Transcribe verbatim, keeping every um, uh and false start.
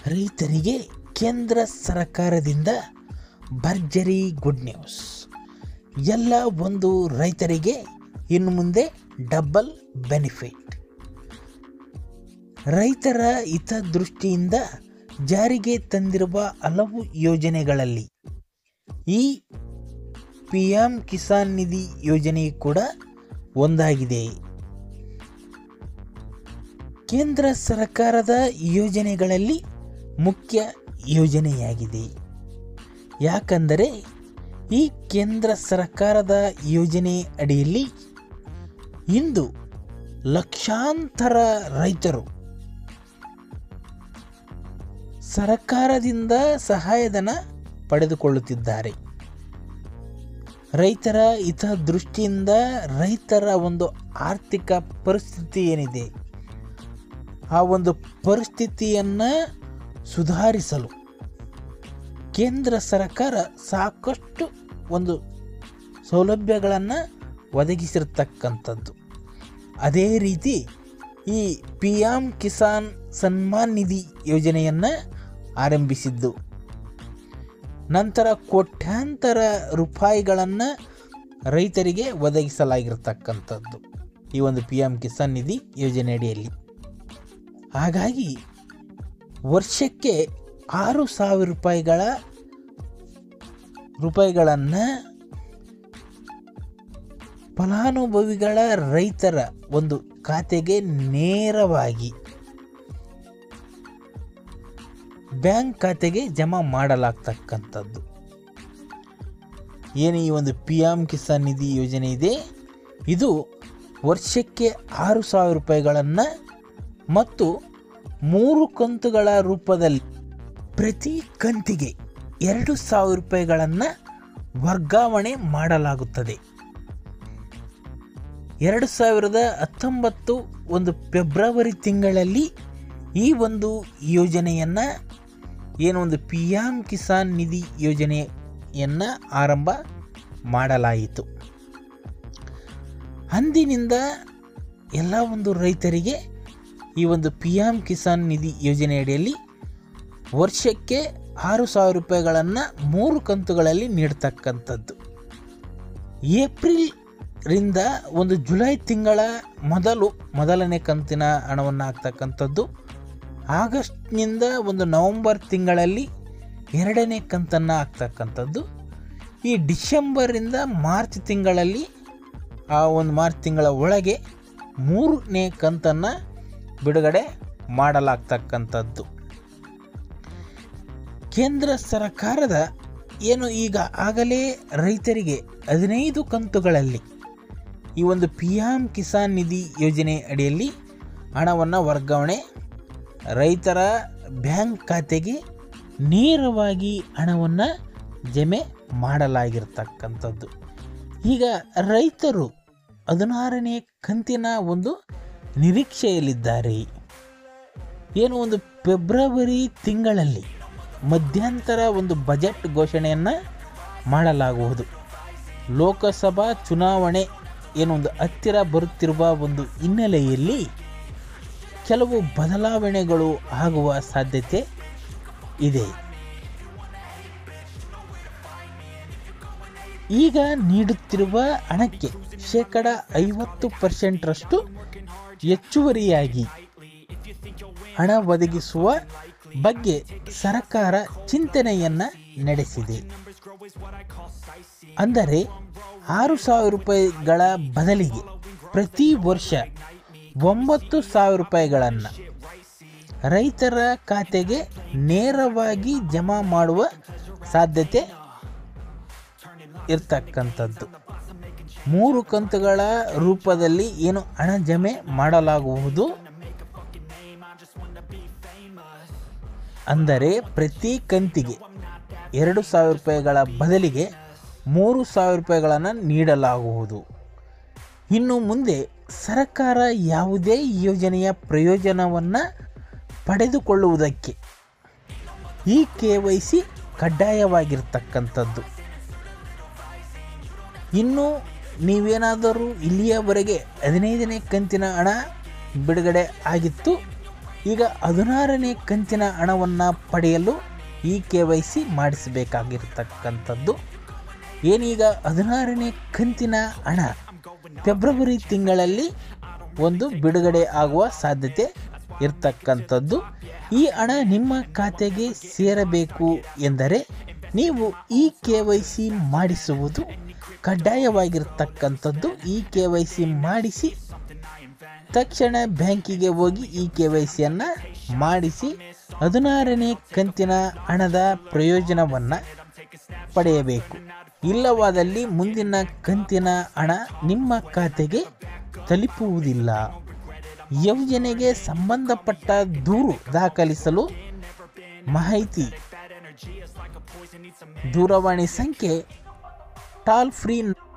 ರೈತರಿಗೆ ಕೇಂದ್ರ ಸರ್ಕಾರದಿಂದ ಭರ್ಜರಿ ಗುಡ್ ನ್ಯೂಸ್. ಎಲ್ಲ ಒಂದು ರೈತರಿಗೆ ಇನ್ನು ಮುಂದೆ ಡಬಲ್ ಬೆನಿಫಿಟ್. ರೈತರ ಹಿತದೃಷ್ಟಿಯಿಂದ ಜಾರಿಗೆ ತಂದಿರುವ ಹಲವು ಯೋಜನೆಗಳಲ್ಲಿ ಈ ಪಿ ಎಂ ಕಿಸಾನ್ ನಿಧಿ ಯೋಜನೆ ಕೂಡ ಒಂದಾಗಿದೆ. ಕೇಂದ್ರ ಸರ್ಕಾರದ ಯೋಜನೆಗಳಲ್ಲಿ ಮುಖ್ಯ ಯೋಜನೆಯಾಗಿದೆ. ಯಾಕಂದರೆ ಈ ಕೇಂದ್ರ ಸರ್ಕಾರದ ಯೋಜನೆ ಅಡಿಯಲ್ಲಿ ಇಂದು ಲಕ್ಷಾಂತರ ರೈತರು ಸರ್ಕಾರದಿಂದ ಸಹಾಯಧನ ಪಡೆದುಕೊಳ್ಳುತ್ತಿದ್ದಾರೆ. ರೈತರ ಹಿತದೃಷ್ಟಿಯಿಂದ ರೈತರ ಒಂದು ಆರ್ಥಿಕ ಪರಿಸ್ಥಿತಿ ಏನಿದೆ ಆ ಒಂದು ಪರಿಸ್ಥಿತಿಯನ್ನು ಸುಧಾರಿಸಲು ಕೇಂದ್ರ ಸರ್ಕಾರ ಸಾಕಷ್ಟು ಒಂದು ಸೌಲಭ್ಯಗಳನ್ನು ಒದಗಿಸಿರ್ತಕ್ಕಂಥದ್ದು. ಅದೇ ರೀತಿ ಈ ಪಿ ಎಂ ಕಿಸಾನ್ ಸನ್ಮಾನ್ ನಿಧಿ ಯೋಜನೆಯನ್ನು ಆರಂಭಿಸಿದ್ದು, ನಂತರ ಕೋಟ್ಯಾಂತರ ರೂಪಾಯಿಗಳನ್ನು ರೈತರಿಗೆ ಒದಗಿಸಲಾಗಿರ್ತಕ್ಕಂಥದ್ದು ಈ ಒಂದು ಪಿ ಎಂ ಕಿಸಾನ್ ನಿಧಿ ಯೋಜನೆ ಅಡಿಯಲ್ಲಿ. ಹಾಗಾಗಿ ವರ್ಷಕ್ಕೆ ಆರು ಸಾವಿರ ರೂಪಾಯಿಗಳ ರೂಪಾಯಿಗಳನ್ನು ಫಲಾನುಭವಿಗಳ ರೈತರ ಒಂದು ಖಾತೆಗೆ ನೇರವಾಗಿ ಬ್ಯಾಂಕ್ ಖಾತೆಗೆ ಜಮಾ ಮಾಡಲಾಗ್ತಕ್ಕಂಥದ್ದು. ಏನು ಈ ಒಂದು ಪಿ ಎಂ ಕಿಸಾನ್ ನಿಧಿ ಯೋಜನೆ ಇದೆ, ಇದು ವರ್ಷಕ್ಕೆ ಆರು ಸಾವಿರ ರೂಪಾಯಿಗಳನ್ನು ಮತ್ತು ಮೂರು ಕಂತುಗಳ ರೂಪದಲ್ಲಿ ಪ್ರತಿ ಕಂತಿಗೆ ಎರಡು ಸಾವಿರ ರೂಪಾಯಿಗಳನ್ನು ವರ್ಗಾವಣೆ ಮಾಡಲಾಗುತ್ತದೆ. ಎರಡು ಸಾವಿರದ ಹತ್ತೊಂಬತ್ತು ಒಂದು ಫೆಬ್ರವರಿ ತಿಂಗಳಲ್ಲಿ ಈ ಒಂದು ಯೋಜನೆಯನ್ನು ಏನು ಒಂದು ಪಿ ಎಂ ಕಿಸಾನ್ ನಿಧಿ ಯೋಜನೆಯನ್ನು ಆರಂಭ ಮಾಡಲಾಯಿತು. ಅಂದಿನಿಂದ ಎಲ್ಲ ಒಂದು ರೈತರಿಗೆ ಈ ಒಂದು ಪಿ ಎಂ ಕಿಸಾನ್ ನಿಧಿ ಯೋಜನೆ ಅಡಿಯಲ್ಲಿ ವರ್ಷಕ್ಕೆ ಆರು ಸಾವಿರ ರೂಪಾಯಿಗಳನ್ನು ಮೂರು ಕಂತುಗಳಲ್ಲಿ ನೀಡ್ತಕ್ಕಂಥದ್ದು. ಏಪ್ರಿಲ್ ರಿಂದ ಒಂದು ಜುಲೈ ತಿಂಗಳ ಮೊದಲು ಮೊದಲನೇ ಕಂತಿನ ಹಣವನ್ನು ಹಾಕ್ತಕ್ಕಂಥದ್ದು, ಆಗಸ್ಟ್ನಿಂದ ಒಂದು ನವಂಬರ್ ತಿಂಗಳಲ್ಲಿ ಎರಡನೇ ಕಂತನ್ನು ಹಾಕ್ತಕ್ಕಂಥದ್ದು, ಈ ಡಿಸೆಂಬರಿಂದ ಮಾರ್ಚ್ ತಿಂಗಳಲ್ಲಿ ಆ ಒಂದು ಮಾರ್ಚ್ ತಿಂಗಳ ಒಳಗೆ ಮೂರನೇ ಕಂತನ್ನು ಬಿಡುಗಡೆ ಮಾಡಲಾಗ್ತಕ್ಕಂಥದ್ದು. ಕೇಂದ್ರ ಸರ್ಕಾರದ ಏನು ಈಗ ಆಗಲೇ ರೈತರಿಗೆ ಹದಿನೈದು ಕಂತುಗಳಲ್ಲಿ ಈ ಒಂದು ಪಿ ಎಂ ಕಿಸಾನ್ ನಿಧಿ ಯೋಜನೆ ಅಡಿಯಲ್ಲಿ ಹಣವನ್ನು ವರ್ಗಾವಣೆ ರೈತರ ಬ್ಯಾಂಕ್ ಖಾತೆಗೆ ನೇರವಾಗಿ ಹಣವನ್ನು ಜಮೆ ಮಾಡಲಾಗಿರ್ತಕ್ಕಂಥದ್ದು. ಈಗ ರೈತರು ಹದಿನಾರನೇ ಕಂತಿನ ಒಂದು ನಿರೀಕ್ಷೆಯಲ್ಲಿದ್ದಾರೆ. ಏನು ಒಂದು ಫೆಬ್ರವರಿ ತಿಂಗಳಲ್ಲಿ ಮಧ್ಯಂತರ ಒಂದು ಬಜೆಟ್ ಘೋಷಣೆಯನ್ನು ಮಾಡಲಾಗುವುದು. ಲೋಕಸಭಾ ಚುನಾವಣೆ ಏನು ಒಂದು ಹತ್ತಿರ ಬರುತ್ತಿರುವ ಒಂದು ಹಿನ್ನೆಲೆಯಲ್ಲಿ ಕೆಲವು ಬದಲಾವಣೆಗಳು ಆಗುವ ಸಾಧ್ಯತೆ ಇದೆ. ಈಗ ನೀಡುತ್ತಿರುವ ಹಣಕ್ಕೆ ಶೇಕಡ ಐವತ್ತು ಪರ್ಸೆಂಟ್ರಷ್ಟು ಹೆಚ್ಚುವರಿಯಾಗಿ ಹಣ ಒದಗಿಸುವ ಬಗ್ಗೆ ಸರ್ಕಾರ ಚಿಂತನೆಯನ್ನು ನಡೆಸಿದೆ. ಅಂದರೆ ಆರು ಸಾವಿರ ರೂಪಾಯಿಗಳ ಬದಲಿಗೆ ಪ್ರತಿ ವರ್ಷ ಒಂಬತ್ತು ಸಾವಿರ ರೂಪಾಯಿಗಳನ್ನು ರೈತರ ಖಾತೆಗೆ ನೇರವಾಗಿ ಜಮಾ ಮಾಡುವ ಸಾಧ್ಯತೆ ಇರ್ತಕ್ಕಂಥದ್ದು. ಮೂರು ಕಂತುಗಳ ರೂಪದಲ್ಲಿ ಏನು ಹಣ ಜಮೆ ಮಾಡಲಾಗುವುದು, ಅಂದರೆ ಪ್ರತಿ ಕಂತಿಗೆ ಎರಡು ಸಾವಿರ ರೂಪಾಯಿಗಳ ಬದಲಿಗೆ ಮೂರು ಸಾವಿರ ರೂಪಾಯಿಗಳನ್ನು ನೀಡಲಾಗುವುದು. ಇನ್ನು ಮುಂದೆ ಸರ್ಕಾರ ಯಾವುದೇ ಯೋಜನೆಯ ಪ್ರಯೋಜನವನ್ನು ಪಡೆದುಕೊಳ್ಳುವುದಕ್ಕೆ ಈ ಕೆ ವೈ ಸಿ ಕಡ್ಡಾಯವಾಗಿರ್ತಕ್ಕಂಥದ್ದು. ಇನ್ನು ನೀವೇನಾದರೂ ಇಲ್ಲಿಯವರೆಗೆ ಹದಿನೈದನೇ ಕಂತಿನ ಹಣ ಬಿಡುಗಡೆ ಆಗಿತ್ತು ಈಗ ಹದಿನಾರನೇ ಕಂತಿನ ಹಣವನ್ನು ಪಡೆಯಲು ಇ ಕೆ ವೈ ಸಿ ಮಾಡಿಸಬೇಕಾಗಿರ್ತಕ್ಕಂಥದ್ದು. ಏನೀಗ ಹದಿನಾರನೇ ಕಂತಿನ ಹಣ ಫೆಬ್ರವರಿ ತಿಂಗಳಲ್ಲಿ ಒಂದು ಬಿಡುಗಡೆ ಆಗುವ ಸಾಧ್ಯತೆ ಇರ್ತಕ್ಕಂಥದ್ದು. ಈ ಹಣ ನಿಮ್ಮ ಖಾತೆಗೆ ಸೇರಬೇಕು ಎಂದರೆ ನೀವು ಇ ಕೆ ವೈ ಸಿ ಮಾಡಿಸುವುದು ಕಡ್ಡಾಯವಾಗಿರ್ತಕ್ಕಂಥದ್ದು. ಇ ಕೆ ವೈ ಸಿ ಮಾಡಿಸಿ ತಕ್ಷಣ ಬ್ಯಾಂಕಿಗೆ ಹೋಗಿ ಇ ಕೆ ವೈ ಸಿಯನ್ನು ಮಾಡಿಸಿ ಹದಿನಾರನೇ ಕಂತಿನ ಹಣದ ಪ್ರಯೋಜನವನ್ನು ಪಡೆಯಬೇಕು. ಇಲ್ಲವಾದಲ್ಲಿ ಮುಂದಿನ ಕಂತಿನ ಹಣ ನಿಮ್ಮ ಖಾತೆಗೆ ತಲುಪುವುದಿಲ್ಲ. ಯೋಜನೆಗೆ ಸಂಬಂಧಪಟ್ಟ ದೂರು ದಾಖಲಿಸಲು ಮಾಹಿತಿ ದೂರವಾಣಿ ಸಂಖ್ಯೆ ಟೋಲ್ ಫ್ರೀ